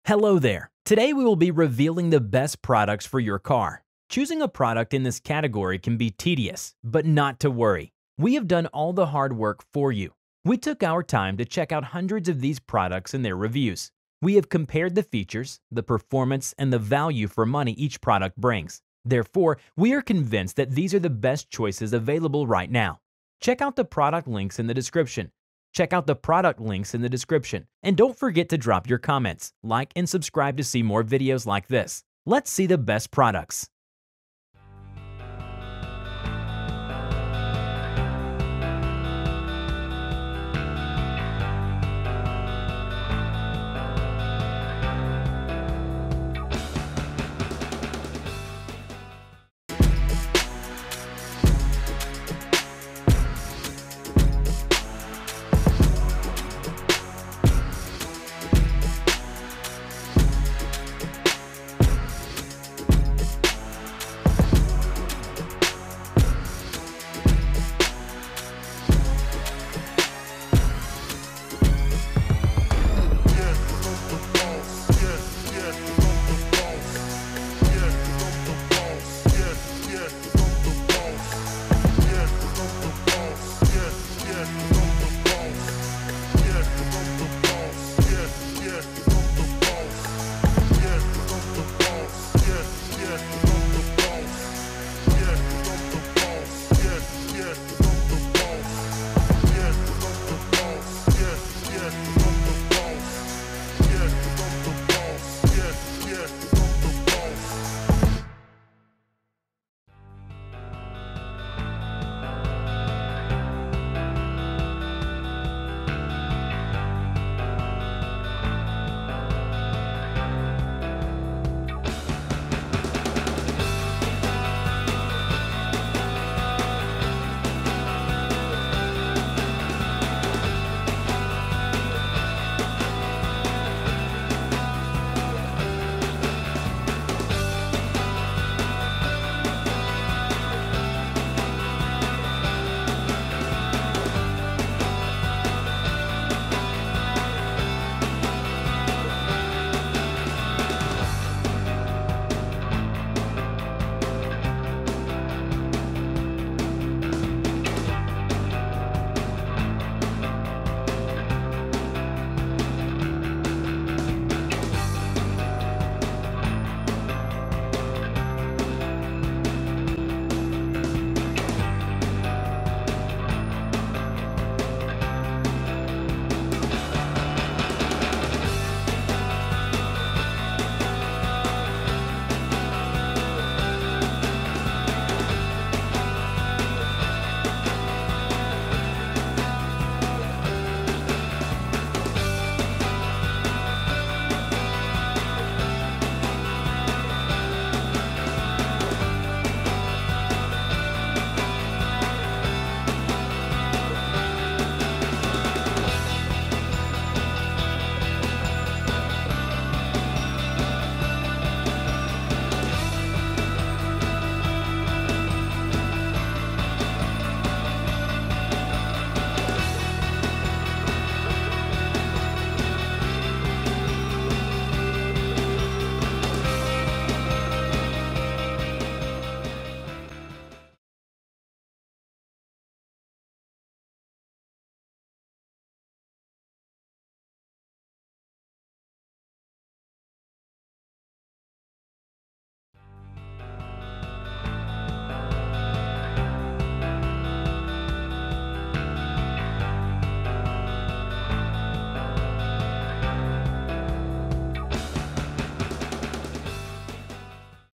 Hello there. Today we will be revealing the best products for your car. Choosing a product in this category can be tedious, but not to worry. We have done all the hard work for you. We took our time to check out hundreds of these products and their reviews. We have compared the features, the performance, and the value for money each product brings. Therefore, we are convinced that these are the best choices available right now. Check out the product links in the description. And don't forget to drop your comments, like, and subscribe to see more videos like this. Let's see the best products.